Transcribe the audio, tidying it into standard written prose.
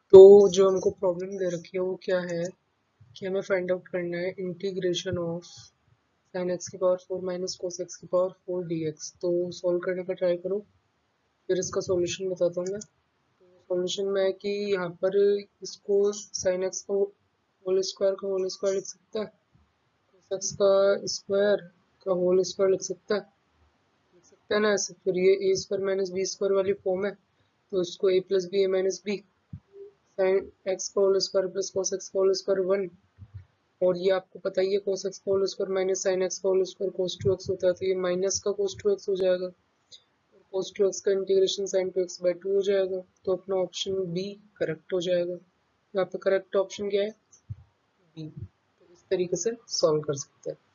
तो जो हमको प्रॉब्लम दे रखी है वो क्या है कि हमें फाइंड आउट करना है इंटीग्रेशन ऑफ साइन एक्स की पावर 4 माइनस कोस एक्स की पावर 4 डी एक्स। तो सॉल्व करने का ट्राई करो, फिर इसका सॉल्यूशन बताता हूँ मैं। सॉल्यूशन में है कि यहाँ पर इसको साइन एक्स का होल स्क्वायर लिख सकता है, कोस एक्स का स्क्वायर का होल स्क्वायर लिख सकता है ना ऐसे। फिर ये a square minus b square वाली फॉर्म है, तो इसको a plus b a minus b sine x का whole square plus cos x का होल स्क्वायर 1। और ये आपको पता ही है कोस एक्स का whole square minus sine x का होल स्क्वायर कोस 2x होता है, तो ये माइनस का कोस 2x हो जाएगा, और कोस 2x का इंटीग्रेशन साइन 2x बाई 2 हो जाएगा। तो अपना ऑप्शन बी करेक्ट हो जाएगा। यहाँ पे करेक्ट ऑप्शन क्या है? बी। तो इस तरीके से सॉल्व कर सकते हैं।